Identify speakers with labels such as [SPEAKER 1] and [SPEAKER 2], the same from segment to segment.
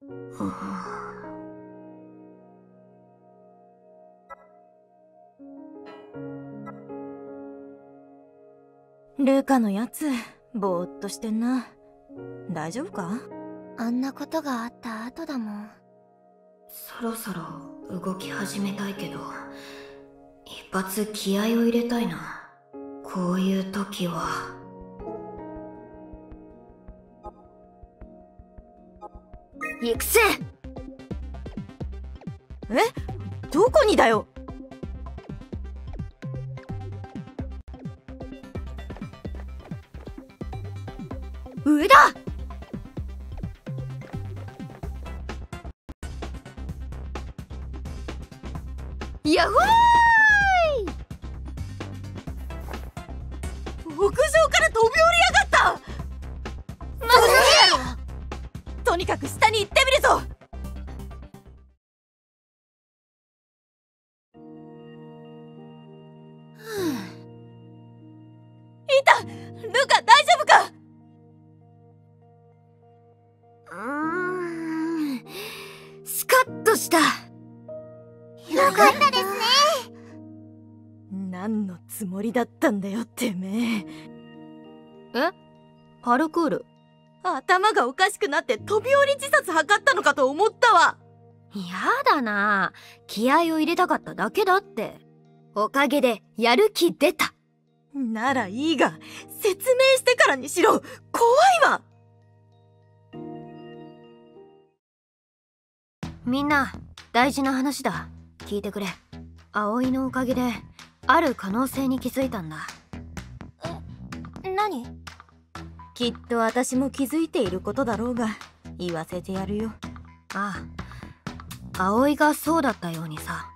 [SPEAKER 1] ルカのやつ、ぼーっとしてんな。大丈夫か？
[SPEAKER 2] あんなことがあった後だもん。
[SPEAKER 3] そろそろ動き始めたいけど、一発気合を入れたいな。こういう時は。
[SPEAKER 2] 行くせ！
[SPEAKER 1] どこにだよ。
[SPEAKER 2] 上だ！ヤッホーイ！
[SPEAKER 1] 屋上から飛び降りやがった。
[SPEAKER 2] まずいやろ！
[SPEAKER 1] とにかく下に行ってみるぞ。いた！ルカ大丈夫か？
[SPEAKER 2] スカッとした。よかったですね。
[SPEAKER 1] 何のつもりだったんだよてめえ。
[SPEAKER 3] パルクール。
[SPEAKER 1] 頭がおかしくなって飛び降り自殺図ったのかと思ったわ。
[SPEAKER 3] やだな。気合を入れたかっただけだって。おかげでやる気出た。
[SPEAKER 1] ならいいが、説明してからにしろ。怖いわ。
[SPEAKER 3] みんな、大事な話だ。聞いてくれ。葵のおかげである可能性に気づいたんだ。
[SPEAKER 2] 何？
[SPEAKER 1] きっと私も気づいていることだろうが、言わせてやるよ。
[SPEAKER 3] ああ、葵がそうだったようにさ。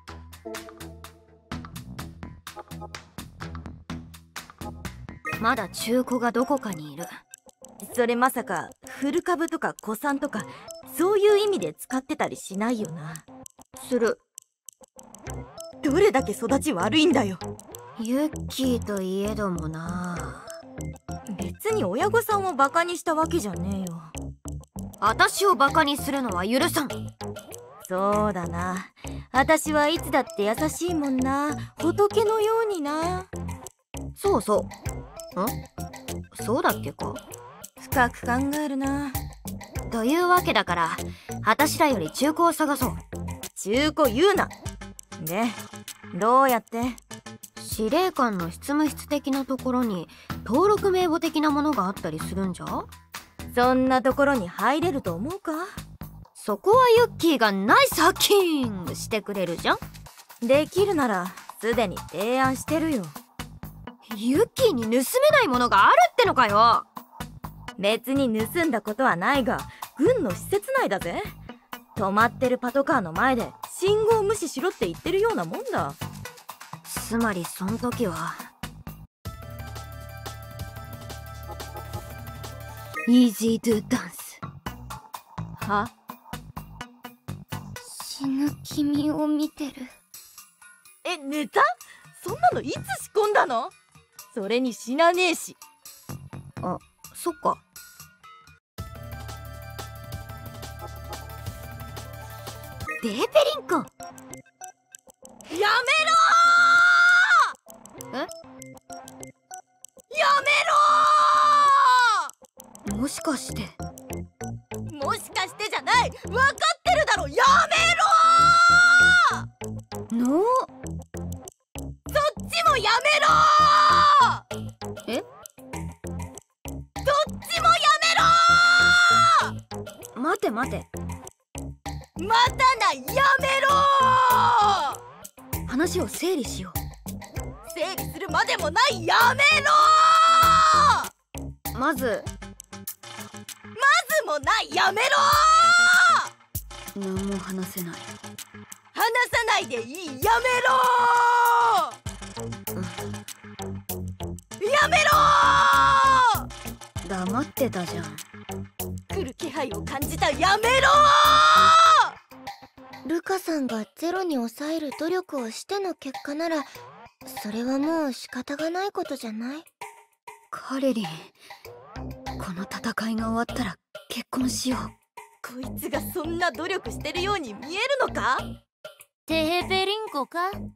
[SPEAKER 3] まだ中古がどこかにいる。
[SPEAKER 1] それまさか古株とか古参とかそういう意味で使ってたりしないよな。
[SPEAKER 3] する。
[SPEAKER 1] どれだけ育ち悪いんだよ。
[SPEAKER 3] ユッキーといえどもな。
[SPEAKER 1] 別に親御さんをバカにしたわけじゃねえよ。
[SPEAKER 3] 私をバカにするのは許さん。
[SPEAKER 1] そうだな。私はいつだって優しいもんな。仏のようにな。
[SPEAKER 3] そうそう。そうだっけか。
[SPEAKER 1] 深く考えるな。
[SPEAKER 3] というわけだから、私らより中古を探そう。
[SPEAKER 1] 中古言うな。で、どうやって？
[SPEAKER 3] 司令官の執務室的なところに登録名簿的なものがあったりするんじゃ？
[SPEAKER 1] そんなところに入れると思うか？
[SPEAKER 3] そこはユッキーがナイスハッキングしてくれるじゃん。
[SPEAKER 1] できるならすでに提案してるよ。
[SPEAKER 3] ユッキーに盗めないものがあるってのかよ。
[SPEAKER 1] 別に盗んだことはないが、軍の施設内だぜ。止まってるパトカーの前で信号無視しろって言ってるようなもんだ。
[SPEAKER 3] つまりその時はイージードゥダンス。
[SPEAKER 1] は？
[SPEAKER 2] 死ぬ君を見てる。
[SPEAKER 1] ネタ？そんなのいつ仕込んだの？それに死なねえし。
[SPEAKER 3] あ、そっか。デーペリンコン。
[SPEAKER 1] やめろー！やめろ
[SPEAKER 3] もしかして。
[SPEAKER 1] ー！もしかしてじゃない！分かってるだろ！やめろー！
[SPEAKER 3] の？
[SPEAKER 1] そっちもやめろー！どっちもやめろー！
[SPEAKER 3] 待て待て。
[SPEAKER 1] またな、やめろー！
[SPEAKER 3] 話を整理しよ
[SPEAKER 1] 整理するまでもない。やめろ
[SPEAKER 3] う。まず
[SPEAKER 1] もない。やめろ
[SPEAKER 3] ー。何も話せない。
[SPEAKER 1] 話さないでいい。やめろー！やめろー！
[SPEAKER 3] 黙ってたじゃん。
[SPEAKER 1] 来る気配を感じた。やめろー！
[SPEAKER 2] ルカさんがゼロに抑える努力をしての結果なら、それはもう仕方がないことじゃない？
[SPEAKER 3] カレリン、この戦いが終わったら結婚しよう。
[SPEAKER 1] こいつがそんな努力してるように見えるのか？
[SPEAKER 4] テヘペリンコか？
[SPEAKER 1] うわー！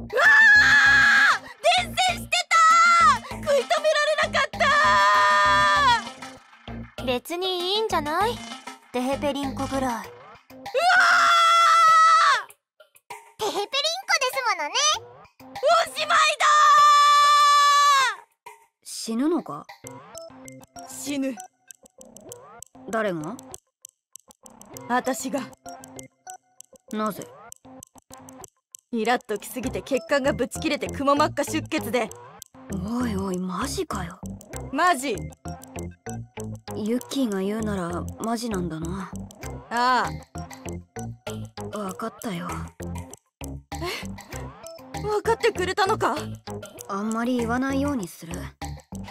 [SPEAKER 1] 伝染してた！食い止められなかった！
[SPEAKER 4] 別にいいんじゃない？テヘペリンコぐらい。
[SPEAKER 1] うわ
[SPEAKER 2] テヘペリンコですものね。
[SPEAKER 1] ー！おしまいだー！
[SPEAKER 5] 死ぬのか？
[SPEAKER 1] 死ぬ。
[SPEAKER 5] 誰が？
[SPEAKER 1] 私が。
[SPEAKER 5] なぜ？
[SPEAKER 1] イラッときすぎて血管がぶち切れてくも膜下出血で。
[SPEAKER 5] おいおい、マジかよ。
[SPEAKER 1] マジ？
[SPEAKER 5] ユッキーが言うならマジなんだな。
[SPEAKER 1] ああ、
[SPEAKER 5] わかったよ。
[SPEAKER 1] 分かってくれたのか？
[SPEAKER 5] あんまり言わないようにする。
[SPEAKER 1] 今さ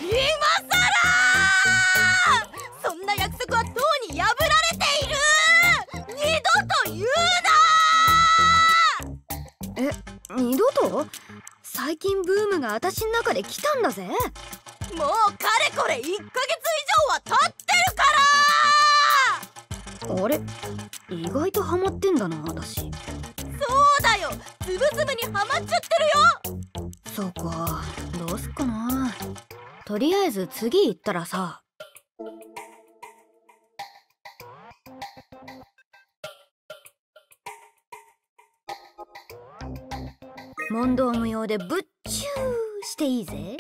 [SPEAKER 1] ら！そんな約束はとうに破られている！二度と言うな！
[SPEAKER 5] 二度と？最近ブームが私の中で来たんだぜ。
[SPEAKER 1] もうかれこれ1ヶ月以上は経ってるから！
[SPEAKER 5] あれ、意外とハマってんだな私。
[SPEAKER 1] そうだよ、つぶつぶにはまっちゃってるよ。
[SPEAKER 5] そうか、どうすっかな。とりあえず次行ったらさ。問答無用でぶっちゅーしていいぜ。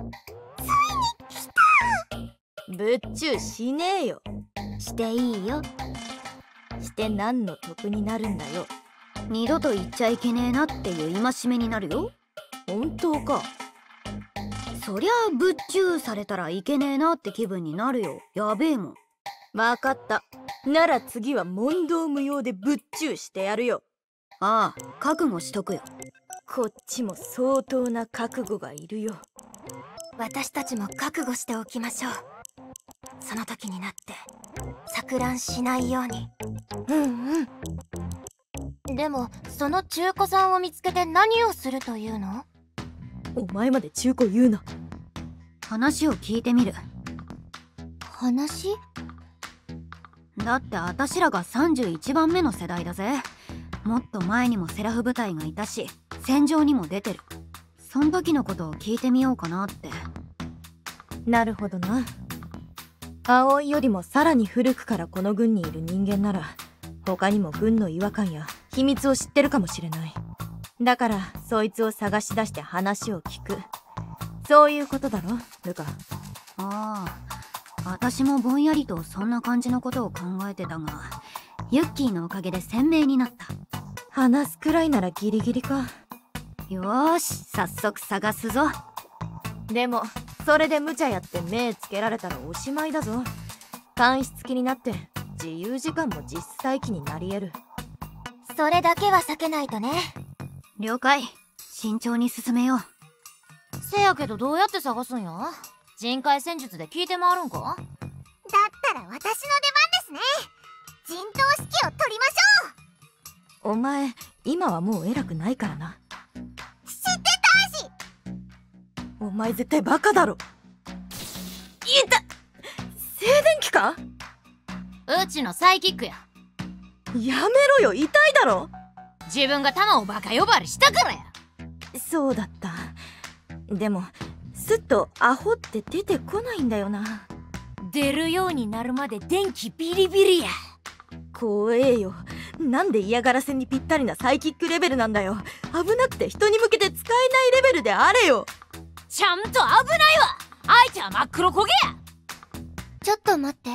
[SPEAKER 1] ぶっちゅうしねえよ。
[SPEAKER 5] していいよ。
[SPEAKER 1] して何の得になるんだよ。
[SPEAKER 5] 二度と言っちゃいけねえなっていう戒めになるよ。
[SPEAKER 1] 本当か？
[SPEAKER 5] そりゃあぶっちゅうされたらいけねえなって気分になるよ。やべえもん。
[SPEAKER 1] わかった。なら次は問答無用でぶっちゅうしてやるよ。
[SPEAKER 5] ああ、覚悟しとくよ。
[SPEAKER 1] こっちも相当な覚悟がいるよ。
[SPEAKER 4] 私たちも覚悟しておきましょう。その時になって錯乱しないように。
[SPEAKER 2] うんうん。でもその中古さんを見つけて何をするというの？
[SPEAKER 1] お前まで中古言うな。
[SPEAKER 5] 話を聞いてみる。
[SPEAKER 2] 話？
[SPEAKER 5] だってあたしらが31番目の世代だぜ。もっと前にもセラフ部隊がいたし、戦場にも出てる。そん時のことを聞いてみようかなって。
[SPEAKER 1] なるほどな。葵よりもさらに古くからこの軍にいる人間なら他にも軍の違和感や秘密を知ってるかもしれない。だからそいつを探し出して話を聞く。そういうことだろ、ルカ。
[SPEAKER 5] ああ、私もぼんやりとそんな感じのことを考えてたが、ユッキーのおかげで鮮明になった。
[SPEAKER 1] 話すくらいならギリギリか。
[SPEAKER 5] よーし、早速探すぞ。
[SPEAKER 1] でもそれで無茶やって目つけられたらおしまいだぞ。監視付きになって自由時間も実際機になり得る。
[SPEAKER 2] それだけは避けないとね。
[SPEAKER 5] 了解。慎重に進めよう。
[SPEAKER 4] せやけどどうやって探すんや？人海戦術で聞いて回るんか？
[SPEAKER 2] だったら私の出番ですね。陣頭指揮を取りましょう。
[SPEAKER 1] お前今はもう偉くないからな。
[SPEAKER 2] 知ってたし。
[SPEAKER 1] お前絶対バカだろ。いた！静電気か？
[SPEAKER 4] うちのサイキックや。
[SPEAKER 1] やめろよ、痛いだろ。
[SPEAKER 4] 自分が弾をバカ呼ばわりしたからや。
[SPEAKER 1] そうだった。でもスッとアホって出てこないんだよな。
[SPEAKER 4] 出るようになるまで電気ビリビリや。
[SPEAKER 1] 怖えよ。なんで嫌がらせにぴったりなサイキックレベルなんだよ。危なくて人に向けて使えないレベルであれよ。
[SPEAKER 4] ちゃんと危ないわ。相手は真っ黒焦げや。
[SPEAKER 2] ちょっと待って。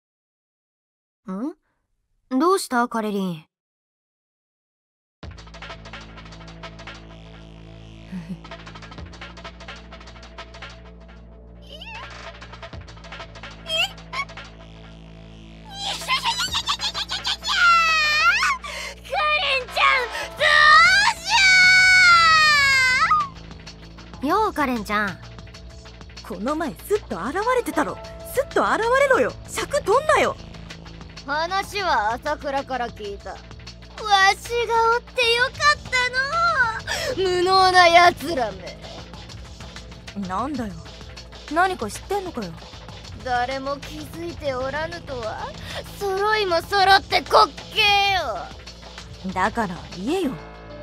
[SPEAKER 5] ん？どうしたカレリン？ようカレンちゃん。
[SPEAKER 1] この前スッと現れてたろ。スッと現れろよ。尺取んなよ。
[SPEAKER 2] 話は朝倉から聞いた。わしがおってよかったのう。無能なやつらめ。
[SPEAKER 1] なんだよ、何か知ってんのかよ。
[SPEAKER 2] 誰も気づいておらぬとは揃いも揃って滑稽よ。
[SPEAKER 1] だから言えよ。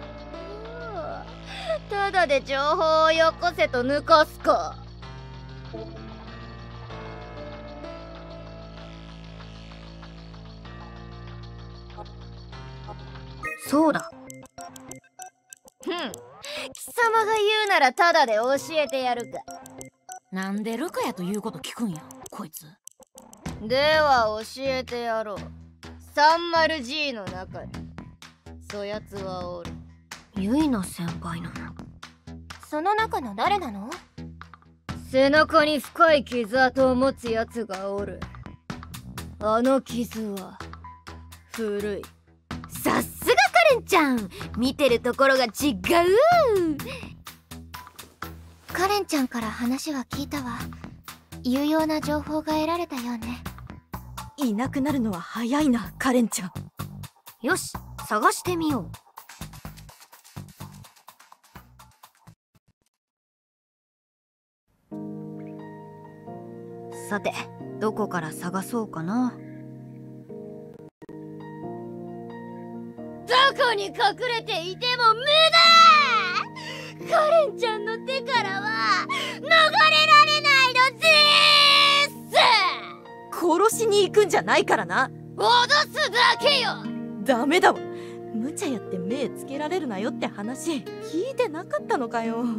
[SPEAKER 2] ただで情報をよこせと抜かすか。
[SPEAKER 5] そうだ。
[SPEAKER 2] 貴様が言うならただで教えてやるか。
[SPEAKER 6] なんでルカやということ聞くんやこいつ。
[SPEAKER 2] では教えてやろう。 30G の中にそやつはおる。
[SPEAKER 5] ユイナ先輩の。
[SPEAKER 4] その中の誰なの？
[SPEAKER 2] 背中に深い傷跡を持つやつがおる。あの傷は古い。
[SPEAKER 4] さすがカレンちゃん、見てるところが違う。カレンちゃんから話は聞いたわ。有用な情報が得られたようね。
[SPEAKER 1] いなくなるのは早いな、カレンちゃん。
[SPEAKER 5] よし、探してみよう。さて、どこから探そうかな。
[SPEAKER 2] どこに隠れていても無駄。カレンちゃんの手からは逃れられないのでーす。
[SPEAKER 1] 殺しに行くんじゃないからな。
[SPEAKER 2] 脅すだけよ。
[SPEAKER 1] ダメだわ。無茶やって目つけられるなよって話聞いてなかったのかよ。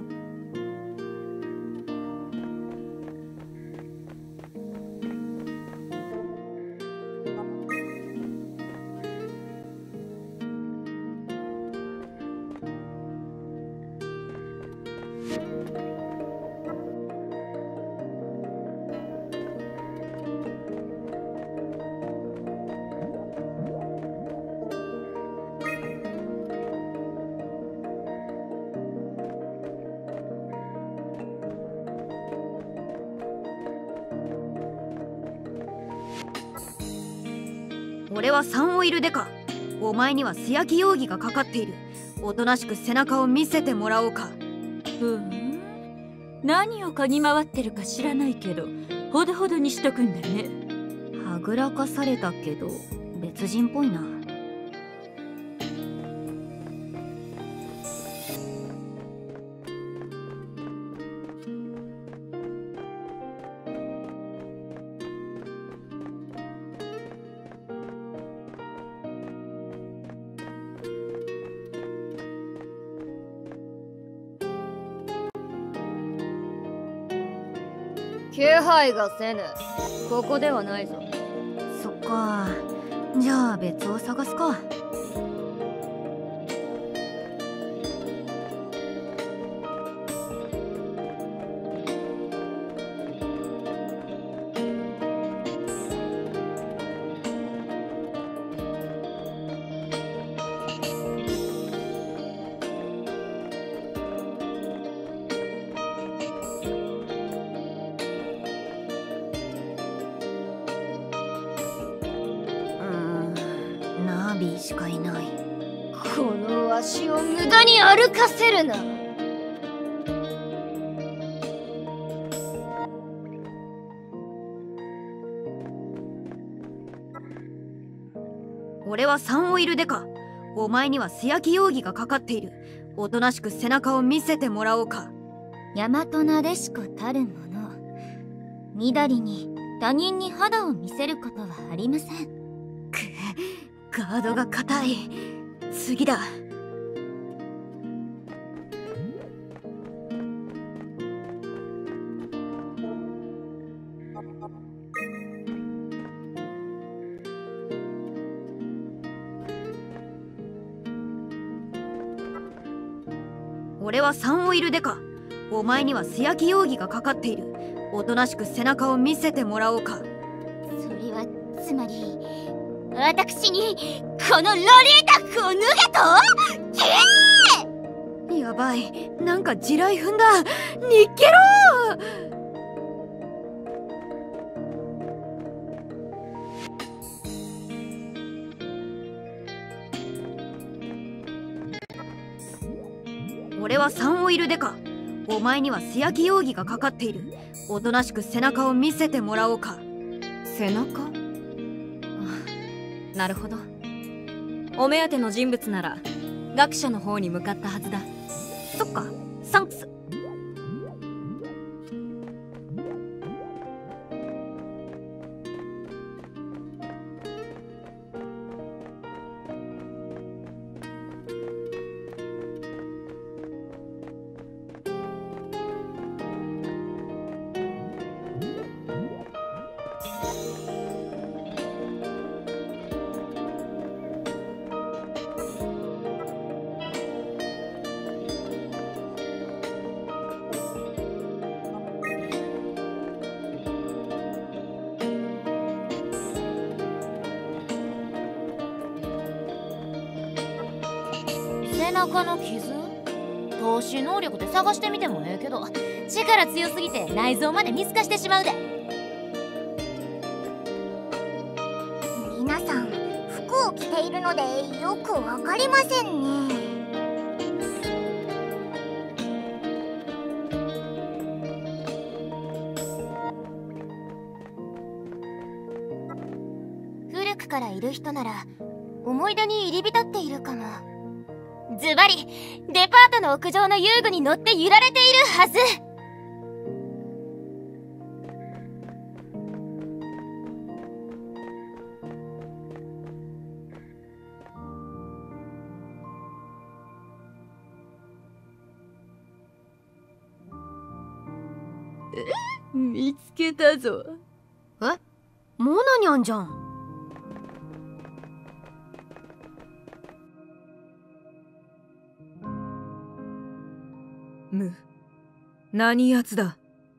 [SPEAKER 5] 俺はサンオイルデカ。お前には素焼き容疑がかかっている。おとなしく背中を見せてもらおうか。
[SPEAKER 7] 何を嗅ぎ回ってるか知らないけど、ほどほどにしとくんだね。
[SPEAKER 5] はぐらかされたけど別人っぽいな。
[SPEAKER 2] 気配がせぬ。ここではないぞ。
[SPEAKER 5] そっか。じゃあ別を探すか。ナービーしかいない。
[SPEAKER 2] この足を無駄に歩かせるな。
[SPEAKER 5] 俺はサンオイルデカ。お前には素焼き容疑がかかっている。おとなしく背中を見せてもらおうか。
[SPEAKER 4] 大和なでしこたるもの。緑に他人に肌を見せることはありません。
[SPEAKER 5] ガードが硬い。次だ。俺はサンオイルデカ。お前には素焼き容疑がかかっている。おとなしく背中を見せてもらおうか。
[SPEAKER 4] それはつまり私にこのロリータ服を脱げと？キー！
[SPEAKER 5] やばい、なんか地雷踏んだ。ニッケロー。俺はサンオイルデカ。 お前には素焼き容疑がかかっている。おとなしく背中を見せてもらおうか。
[SPEAKER 1] 背中？あ、なるほど。お目当ての人物なら学者の方に向かったはずだ。
[SPEAKER 5] そっか、サンクス。
[SPEAKER 2] 背中の傷？透視能力で探してみてもええけど、力強すぎて内臓まで見透かしてしまうで。
[SPEAKER 4] 皆さん服を着ているのでよくわかりませんね。古くからいる人なら思い出に入り浸っているかも。ズバリデパートの屋上の遊具に乗って揺られているはず。
[SPEAKER 7] 見つけたぞ。
[SPEAKER 5] え？モナニャンじゃん。
[SPEAKER 1] 何やつだ。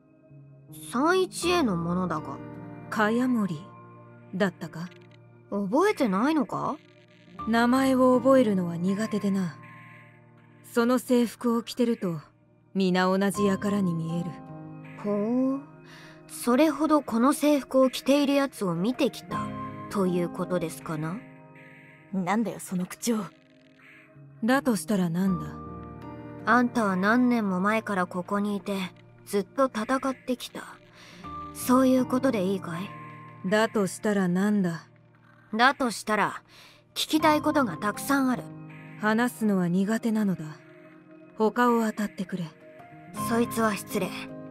[SPEAKER 5] 31A のものだが。
[SPEAKER 1] 茅森だったか？
[SPEAKER 5] 覚えてないのか？
[SPEAKER 1] 名前を覚えるのは苦手でな。その制服を着てると皆同じ輩に見える。
[SPEAKER 5] ほう、それほどこの制服を着ているやつを見てきたということですかな？
[SPEAKER 1] なんだよその口調。だとしたらなんだ？
[SPEAKER 5] あんたは何年も前からここにいてずっと戦ってきた。そういうことでいいかい？
[SPEAKER 1] だとしたらなんだ？
[SPEAKER 5] だとしたら聞きたいことがたくさんある。
[SPEAKER 1] 話すのは苦手なのだ。他を当たってくれ。
[SPEAKER 5] そいつは失礼。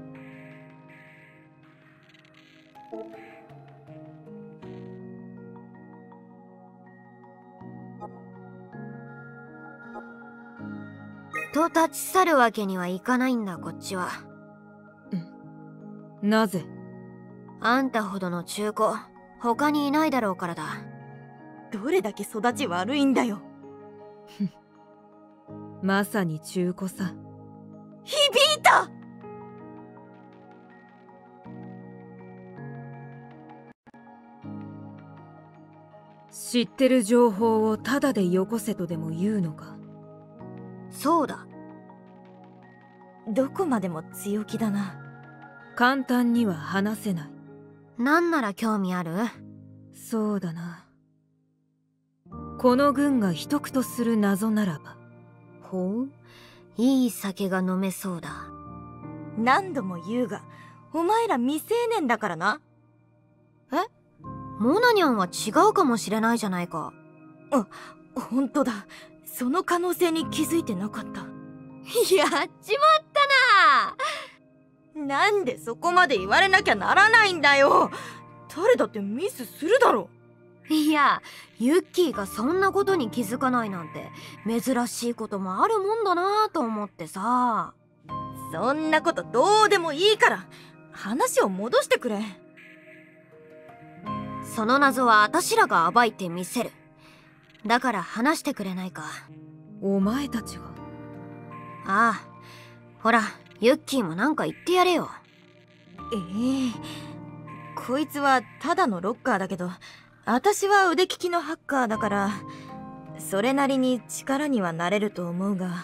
[SPEAKER 5] と立ち去るわけにはいかないんだ、こっちは。
[SPEAKER 1] なぜ？
[SPEAKER 5] あんたほどの中古他にいないだろうからだ。
[SPEAKER 1] どれだけ育ち悪いんだよ。まさに中古さ。響いた！知ってる情報をタダでよこせとでも言うのか？
[SPEAKER 5] そうだ。
[SPEAKER 1] どこまでも強気だな。簡単には話せない。
[SPEAKER 5] なんなら興味ある？
[SPEAKER 1] そうだな。この軍が秘匿とする謎ならば。
[SPEAKER 5] ほう、いい酒が飲めそうだ。
[SPEAKER 1] 何度も言うが、お前ら未成年だからな。
[SPEAKER 5] え？モナニャンは違うかもしれないじゃないか。
[SPEAKER 1] あ、本当だ。その可能性に気づいてなかった。
[SPEAKER 2] やっちまったな。
[SPEAKER 1] なんでそこまで言われなきゃならないんだよ。誰だってミスするだろ。
[SPEAKER 5] いや、ユッキーがそんなことに気づかないなんて珍しいこともあるもんだなと思ってさ。
[SPEAKER 1] そんなことどうでもいいから話を戻してくれ。
[SPEAKER 5] その謎はあたしらが暴いてみせる。だから話してくれないか。
[SPEAKER 1] お前たちが？
[SPEAKER 5] ああ、ほらユッキーもなんか言ってやれよ。
[SPEAKER 1] こいつはただのロッカーだけど、私は腕利きのハッカーだからそれなりに力にはなれると思うが。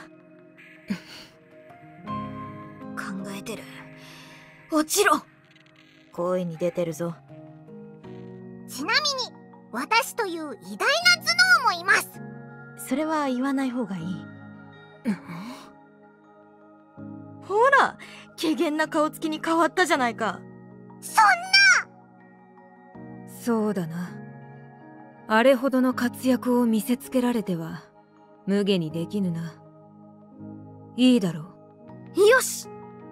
[SPEAKER 5] 考えてる。落ちろ。
[SPEAKER 1] 声に出てるぞ。
[SPEAKER 4] ちなみに私という偉大な頭脳もいます。
[SPEAKER 1] それは言わない方がいい。ほら怪訝な顔つきに変わったじゃないか。
[SPEAKER 8] そうだな。あれほどの活躍を見せつけられては無下にできぬな。いいだろう。
[SPEAKER 1] よし、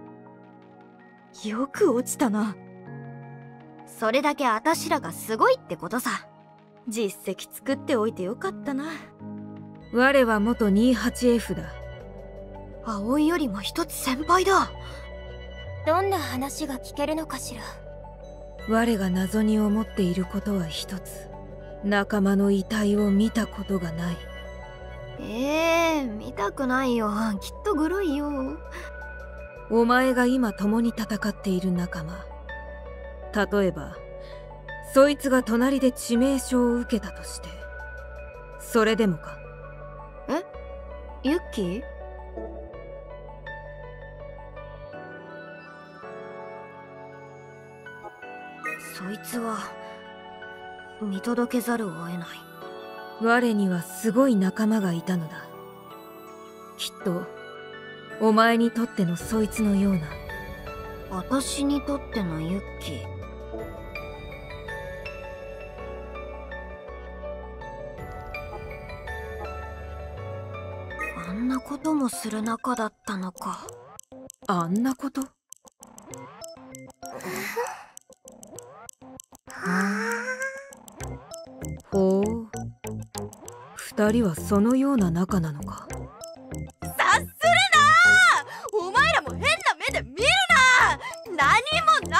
[SPEAKER 1] よく落ちたな。
[SPEAKER 5] それだけあたしらがすごいってことさ。
[SPEAKER 1] 実績作っておいてよかったな。
[SPEAKER 8] 我は元 28F だ。
[SPEAKER 5] 葵よりも一つ先輩だ。
[SPEAKER 4] どんな話が聞けるのかしら。
[SPEAKER 8] 我が謎に思っていることは一つ。仲間の遺体を見たことがない。
[SPEAKER 5] 見たくないよ。きっとグロいよ。
[SPEAKER 8] お前が今共に戦っている仲間、例えばそいつが隣で致命傷を受けたとして、それでもか？
[SPEAKER 5] ユッキー？そいつは見届けざるを得ない。
[SPEAKER 8] 我にはすごい仲間がいたのだ。きっとお前にとってのそいつのような。
[SPEAKER 5] 私にとってのユッキー。あんなこともする仲だったのか。
[SPEAKER 8] あんなこと？ほう、二人はそのような仲なのか。
[SPEAKER 1] 察するな！お前らも変な目で見るな！何もない！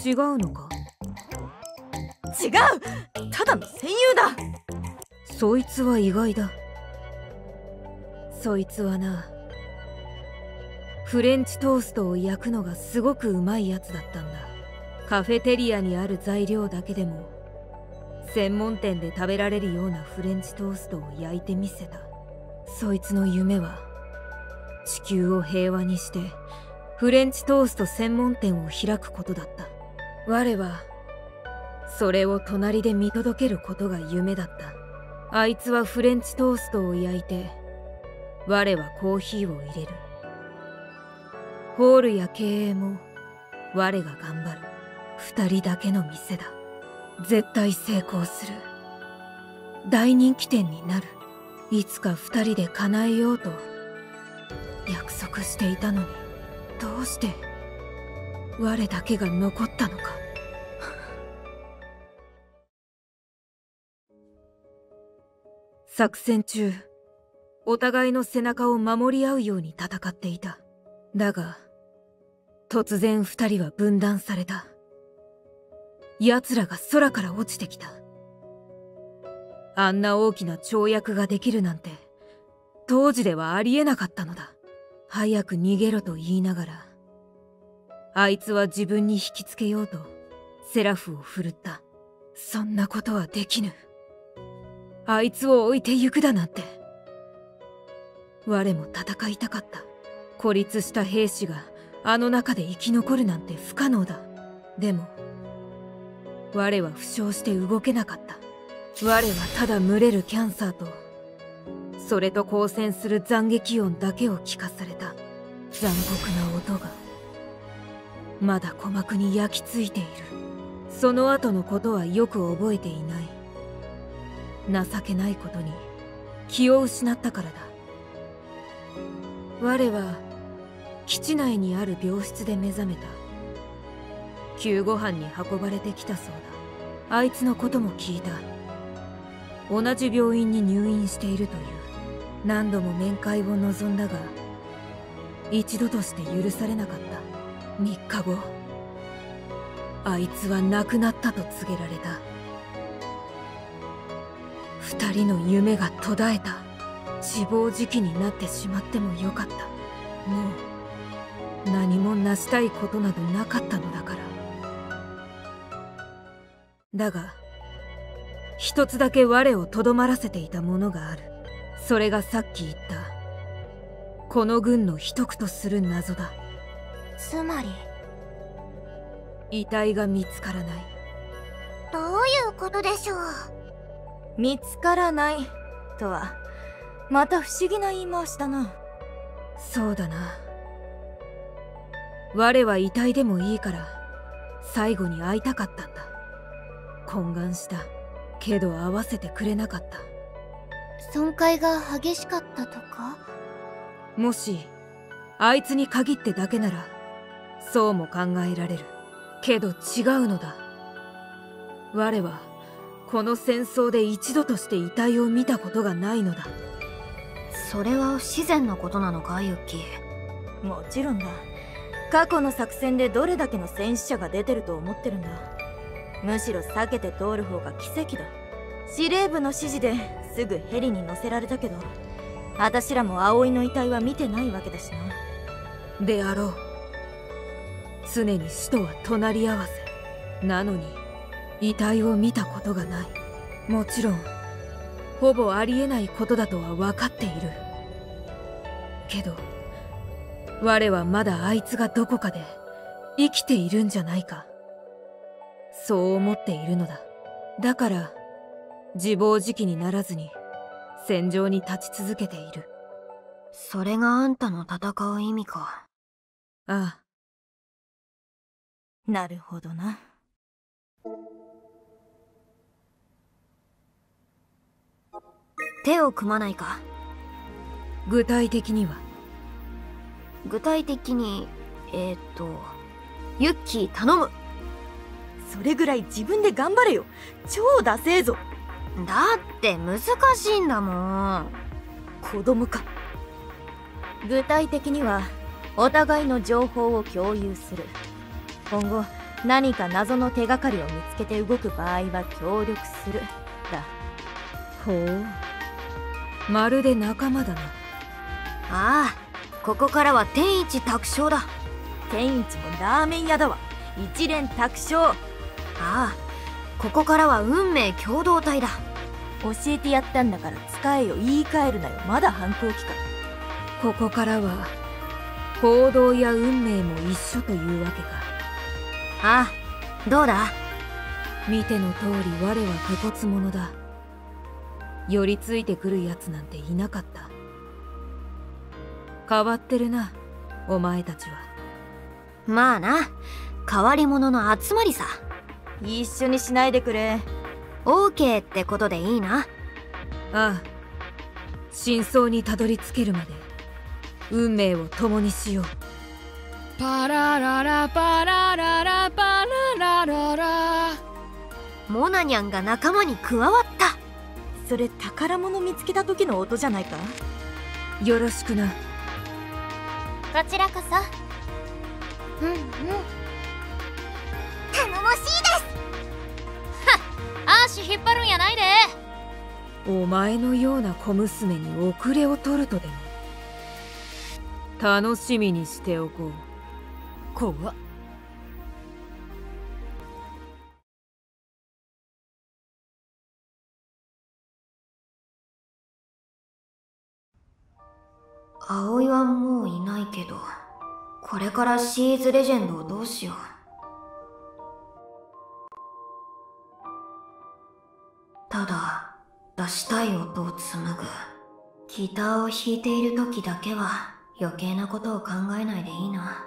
[SPEAKER 8] 違うのか？
[SPEAKER 1] 違う！ただの戦友だ！
[SPEAKER 8] そいつは意外だ。そいつはな、フレンチトーストを焼くのがすごくうまいやつだったんだ。カフェテリアにある材料だけでも専門店で食べられるようなフレンチトーストを焼いてみせた。そいつの夢は地球を平和にしてフレンチトースト専門店を開くことだった。我はそれを隣で見届けることが夢だった。あいつはフレンチトーストを焼いて、我はコーヒーを入れる。ホールや経営も我が頑張る。二人だけの店だ。絶対成功する。大人気店になる。いつか二人で叶えようと約束していたのに、どうして我だけが残ったのか。作戦中、お互いの背中を守り合うように戦っていた。だが突然二人は分断された。奴らが空から落ちてきた。あんな大きな跳躍ができるなんて当時ではありえなかったのだ。早く逃げろと言いながら、あいつは自分に引きつけようとセラフを振るった。そんなことはできぬ。あいつを置いてゆくだなんて。我も戦いたかった。孤立した兵士があの中で生き残るなんて不可能だ。でも我は負傷して動けなかった。我はただ群れるキャンサーとそれと交戦する斬撃音だけを聞かされた。残酷な音がまだ鼓膜に焼き付いている。その後のことはよく覚えていない。情けないことに気を失ったからだ。我は基地内にある病室で目覚めた。救護班に運ばれてきたそうだ。あいつのことも聞いた。同じ病院に入院しているという。何度も面会を望んだが一度として許されなかった。3日後、あいつは亡くなったと告げられた。2人の夢が途絶えた。自暴自棄になってしまってもよかった。もう何も成したいことなどなかったのだから。だが一つだけ我をとどまらせていたものがある。それがさっき言ったこの軍の秘匿とする謎だ。
[SPEAKER 4] つまり
[SPEAKER 8] 遺体が見つからない。
[SPEAKER 4] どういうことでしょう。
[SPEAKER 1] 見つからないとはまた不思議な言い回しだな。
[SPEAKER 8] そうだな。我は遺体でもいいから最後に会いたかったんだ。懇願したけど会わせてくれなかった。
[SPEAKER 4] 損壊が激しかったとか？
[SPEAKER 8] もしあいつに限ってだけならそうも考えられるけど違うのだ。我はこの戦争で一度として遺体を見たことがないのだ。
[SPEAKER 5] それは不自然なことなのかユッキー？
[SPEAKER 1] もちろんだ。過去の作戦でどれだけの戦死者が出てると思ってるんだ。むしろ避けて通る方が奇跡だ。司令部の指示ですぐヘリに乗せられたけど、私らも葵の遺体は見てないわけだしな。
[SPEAKER 8] であろう。常に死とは隣り合わせなのに遺体を見たことがない。もちろんほぼありえないことだとは分かっているけど、我はまだあいつがどこかで生きているんじゃないか、そう思っているのだ。だから自暴自棄にならずに戦場に立ち続けている。
[SPEAKER 5] それがあんたの戦う意味か。
[SPEAKER 8] ああ。
[SPEAKER 1] なるほどな。
[SPEAKER 5] 手を組まないか？
[SPEAKER 8] 具体的には？
[SPEAKER 5] 具体的にユッキー頼む。
[SPEAKER 1] それぐらい自分で頑張れよ。超ダセえぞ。
[SPEAKER 5] だって難しいんだもん。
[SPEAKER 1] 子供か。具体的にはお互いの情報を共有する。今後何か謎の手がかりを見つけて動く場合は協力するだ。
[SPEAKER 8] ほう、まるで仲間だな。
[SPEAKER 5] ああ、ここからは天一卓勝だ。
[SPEAKER 1] 天一もラーメン屋だわ。一連卓勝。
[SPEAKER 5] ああ、ここからは運命共同体だ。
[SPEAKER 1] 教えてやったんだから使えよ。言い換えるなよ。まだ反抗期か。
[SPEAKER 8] ここからは行動や運命も一緒というわけか。
[SPEAKER 5] ああ、どうだ？
[SPEAKER 8] 見ての通り我は武骨者だ。寄りついてくるやつなんていなかった。変わってるな、お前たちは。
[SPEAKER 5] まあな、変わり者の集まりさ。
[SPEAKER 1] 一緒にしないでくれ。
[SPEAKER 5] オーケーってことでいいな。
[SPEAKER 8] ああ、真相にたどり着けるまで運命を共にしよう。
[SPEAKER 6] パラララパラララパララララ。
[SPEAKER 5] モナニャンが仲間に加わった。
[SPEAKER 1] それ宝物見つけた時の音じゃないか。
[SPEAKER 8] よろしくな。
[SPEAKER 4] こちらこそ。うんうん。頼もしいです。
[SPEAKER 6] 足引っ張るんやないで。
[SPEAKER 8] お前のような小娘に遅れを取るとでも。楽しみにしておこう。
[SPEAKER 6] 怖っ。
[SPEAKER 3] 葵はもういないけど、これからシーズレジェンドをどうしよう。ただ出したい音を紡ぐ。ギターを弾いている時だけは余計なことを考えないでいいな。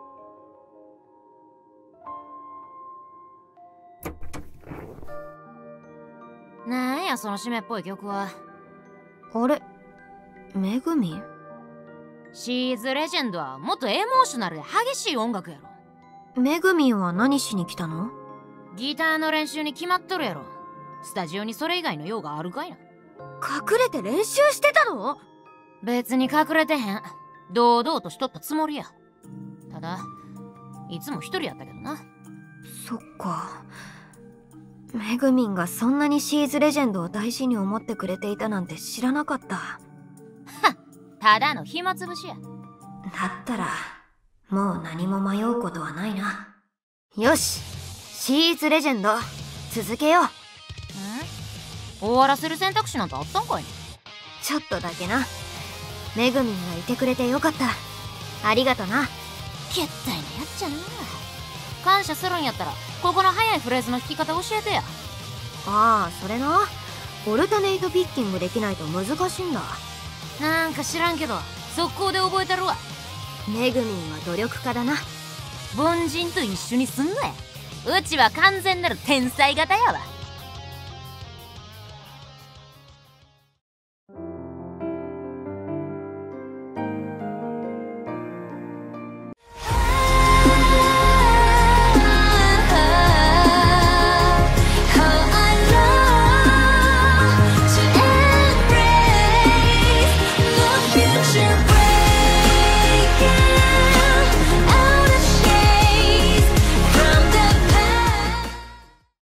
[SPEAKER 6] なんやその締めっぽい曲は。
[SPEAKER 5] あれ、めぐみん？
[SPEAKER 6] シーズレジェンドはもっとエモーショナルで激しい音楽やろ。
[SPEAKER 5] めぐみんは何しに来たの？
[SPEAKER 6] ギターの練習に決まっとるやろ。スタジオにそれ以外の用があるかいな。
[SPEAKER 5] 隠れて練習してたの？
[SPEAKER 6] 別に隠れてへん。堂々としとったつもりや。ただいつも一人やったけどな。
[SPEAKER 5] そっか。めぐみんがそんなにシーズレジェンドを大事に思ってくれていたなんて知らなかった。
[SPEAKER 6] ただの暇つぶしや。
[SPEAKER 3] だったらもう何も迷うことはないな。
[SPEAKER 5] よし、シーズレジェンド続けよう。
[SPEAKER 6] 終わらせる選択肢なんてあったんかいな。
[SPEAKER 5] ちょっとだけな。めぐみんがいてくれてよかった。ありがとな。
[SPEAKER 6] けったいなやっちゃな。感謝するんやったらここの速いフレーズの弾き方教えてや。
[SPEAKER 5] ああ、それな。オルタネイトピッキングできないと難しいんだ。
[SPEAKER 6] なんか知らんけど速攻で覚えたるわ。
[SPEAKER 5] めぐみんは努力家だな。
[SPEAKER 6] 凡人と一緒にすんなや。うちは完全なる天才型やわ。